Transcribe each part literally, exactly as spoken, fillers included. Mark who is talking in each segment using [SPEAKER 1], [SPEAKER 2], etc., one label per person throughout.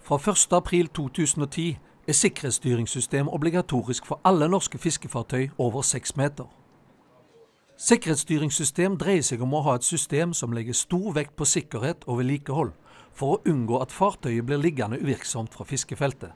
[SPEAKER 1] Fra første april to tusen og ti er sikkerhetsstyringssystem obligatorisk for alle norske fiskefartøy over seks meter. Sikkerhetsstyringssystem dreier seg om å ha et system som legger stor vekt på sikkerhet og vedlikehold, for å unngå at fartøyet blir liggende uvirksomt fra fiskefeltet.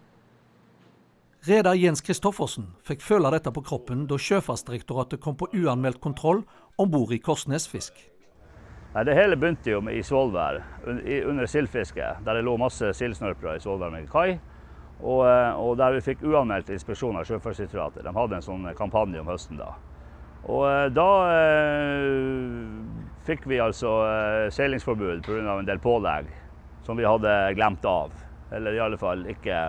[SPEAKER 1] Reder Jens Kristoffersen fikk føle dette på kroppen da Sjøfartsdirektoratet kom på uanmeldt kontroll ombord i Korsnesfisk.
[SPEAKER 2] Nei, det hele begynte jo med i Svolvær, under sildfiske, der det lå masse sildsnørpere i Svolvær med kai, og, og der vi fikk uanmeldt inspeksjon av Sjøfartsdirektoratet. De hadde en sånn kampanje om høsten da. Og da eh, fikk vi altså eh, seilingsforbud på grunn av en del pålegg som vi hadde glemt av, eller i alle fall ikke,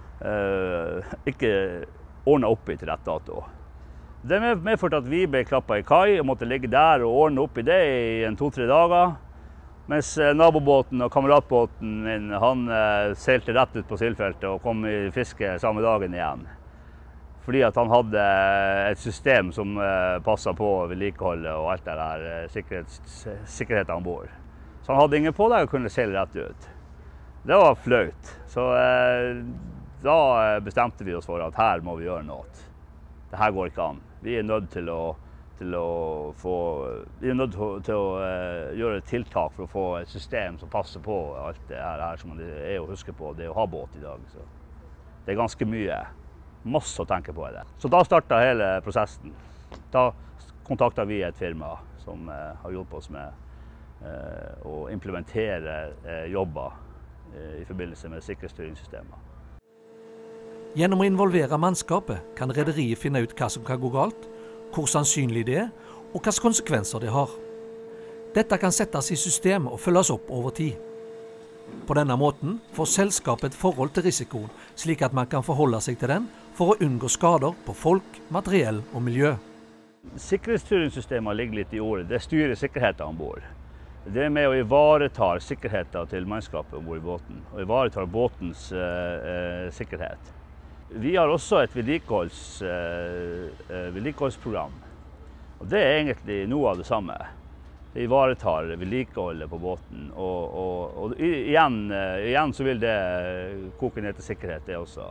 [SPEAKER 2] eh, ikke ordnet opp i til rett dato. Det medførte at vi ble klappet i kai og måtte ligge der og ordne opp i det i en to-tre dager, mens nabobåten og kameratbåten min, han eh, seilte rett ut på sildfeltet og kom i fiske samme dagen igjen. Fordi at han hadde et system som eh, passet på vedlikeholdet og alt det der eh, sikkerhets, sikkerheten ombord. Så han hadde ingen pålegg og kunne seile rett ut. Det var flaut. Så eh, da bestemte vi oss for at her må vi gjøre noe. Det her går ikke an. Vi er nødt til å, til å, få, vi er nødt til å, til å uh, gjøre et tiltak for å få et system som passer på alt det her, her som det er å huske på. Det er å ha båt i dag. Så det er ganske mye. Masse å tenke på i det. Så da startet hele prosessen. Da kontaktet vi et firma som uh, har hjulpet oss med uh, å implementere uh, jobber uh, i forbindelse med sikkerhetsstyringssystemer.
[SPEAKER 1] Gjennom å involvere mannskapet kan rederiet finne ut hva som kan gå galt, hvor sannsynlig det er, og hvilke konsekvenser det har. Dette kan settes i system og følges opp over tid. På denne måten får selskapet et forhold til risikoen, slik at man kan forholde seg til den for å unngå skader på folk, materiell og miljø.
[SPEAKER 2] Sikkerhetsstyringssystemet ligger litt i ordet. Det styrer sikkerheten ombord. Det er med å ivareta sikkerheten til mannskapet ombord i båten, og ivareta båtens eh, eh, sikkerhet. Vi har også et vedlikeholds, eh, vedlikeholdsprogram, og det er egentlig noe av det samme. Det ivaretar vedlikeholdet på båten, og, og, og igjen, igjen så vil det koke ned til sikkerhet det også.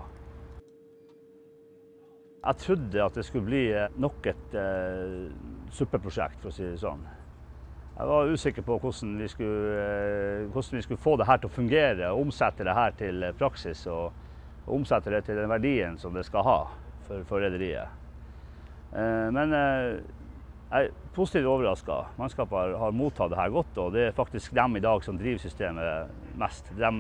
[SPEAKER 2] Jeg trodde at det skulle bli nok et eh, superprosjekt, for å si det sånn. Jeg var usikker på hvordan vi skulle, hvordan vi skulle få det her til å fungere, og omsette det her til praksis, og og omsette det til den verdien som det skal ha for, for rederiet. Eh, men eh, jeg er positivt overrasket. Mannskapet har, har mottatt det her godt, og det er faktisk dem i dag som driver systemet mest. De,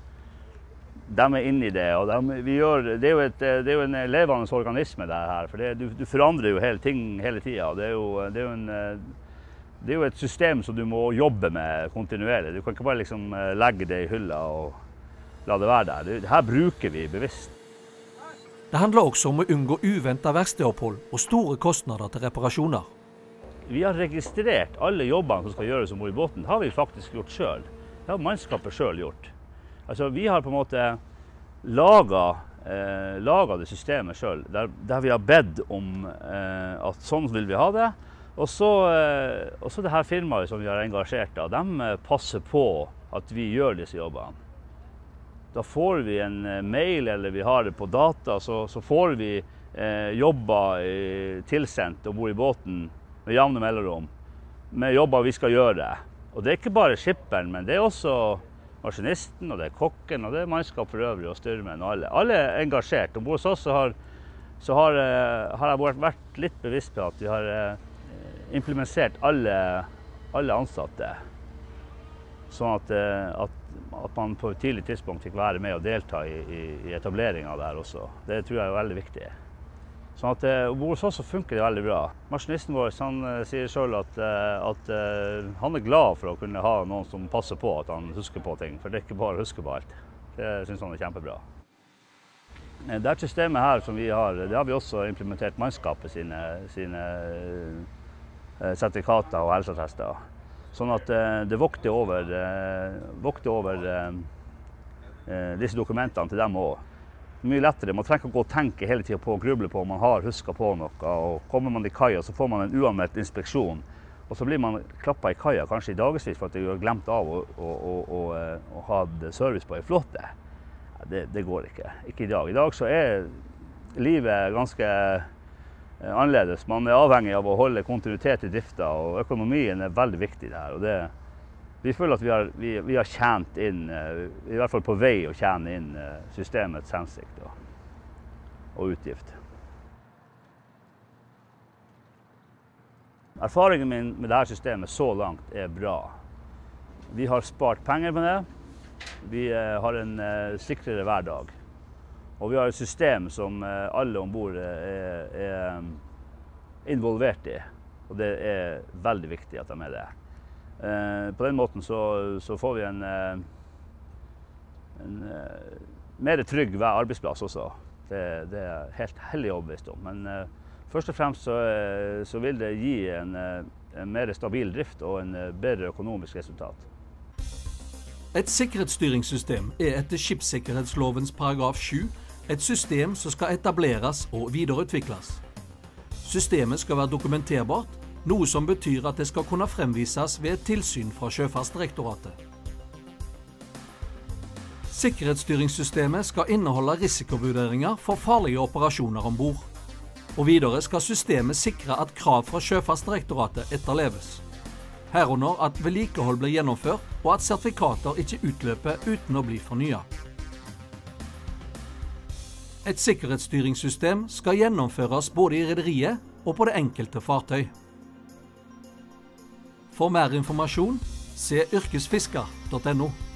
[SPEAKER 2] de er inne i det, og de, vi gjør, det, er jo et, det er jo en levende organisme det her, for det, du, du forandrer jo hele ting hele tiden. Det er jo, det er jo en, det er jo et system som du må jobbe med kontinuerlig. Du kan ikke bare liksom legge det i hylla og la det være der. Det her bruker vi bevisst.
[SPEAKER 1] Det handler også om å unngå uventet verkstedopphold og store kostnader til reparasjoner.
[SPEAKER 2] Vi har registrert alle jobbene som skal gjøres ombord i båten. Det har vi faktisk gjort selv. Det har mannskapet selv gjort. Altså, vi har på en måte laget, eh, laget det systemet selv, der, der vi har bedt om eh, at sånn vil vi ha det. Og så, eh, og så det her firmaet som vi har engasjert av, de passer på at vi gjør disse jobbene. Da får vi en mail, eller vi har det på data, så, så får vi eh, jobber eh, tilsendt ombord i båten med jevne mellomrom, med jobber vi skal gjøre. Og det er ikke bare skipperen, men det er også maskinisten, og det er kokken, og det er mannskap for øvrig, og styrmenn, og alle. Alle er engasjert. Ombord hos oss så har, så har, har jeg vært, vært litt bevisst på at vi har eh, implementert alle, alle ansatte. Sånn at, at, at man på et tidlig tidspunkt fikk være med og delta i, i, i etableringen av det her også. Det tror jeg er veldig viktig. Sånn at ombord hos oss så funker det veldig bra. Maskinisten vår han sier selv at, at han er glad for å kunne ha noen som passer på at han husker på ting, for det er ikke bare å huske på alt. Det synes han er kjempebra. Det systemet her som vi har, det har vi også implementert mannskapet sine, sine sertifikater og helseattester. Sånn at det vokter over, vokter over disse dokumentene til dem også. Mye lettere. Man trenger ikke å gå og tenke hele tiden på å gruble på om man har husket på noe. Og kommer man i kaia, så får man en uanmeldt inspeksjon. Og så blir man klappet i kaia kanskje i dagesvis for at de har glemt av å, å, å, å, å ha service på en flåte. det, det går ikke. Ikke i dag. I dag så er livet ganske annerledes. Man er avhengig av å holde kontinuitet i drifta, og økonomien er veldig viktig der. Og det, vi føler at vi har, vi, vi har tjent inn, i hvert fall på vei å tjene inn systemets hensikt og, og utgift. Erfaringen min med dette systemet så langt er bra. Vi har spart penger på det. Vi har en sikrere hverdag. Og vi har et system som alle ombord er, er involvert i. Og det er veldig viktig at de er det. På den måten så, så får vi en, en mer trygg arbeidsplass også. Det, det er helt hellig overbevist om. Men først og fremst så, så vil det gi en, en mer stabil drift og en bedre økonomisk resultat.
[SPEAKER 1] Et sikkerhetsstyringssystem er etter skipssikkerhetslovens paragraf sju et system som skal etableres og videreutvikles. Systemet skal være dokumenterbart, noe som betyr at det skal kunne fremvises ved et tilsyn fra Sjøfartsdirektoratet. Sikkerhetsstyringssystemet skal inneholde risikovurderinger for farlige operasjoner ombord. Og videre skal systemet sikre at krav fra Sjøfartsdirektoratet etterleves. Herunder at vedlikehold blir gjennomført, og at sertifikater ikke utløper uten å bli fornyet. Et sikkerhetsstyringssystem skal gjennomføres både i rederiet og på det enkelte fartøy. For mer informasjon, se yrkesfisker punktum no.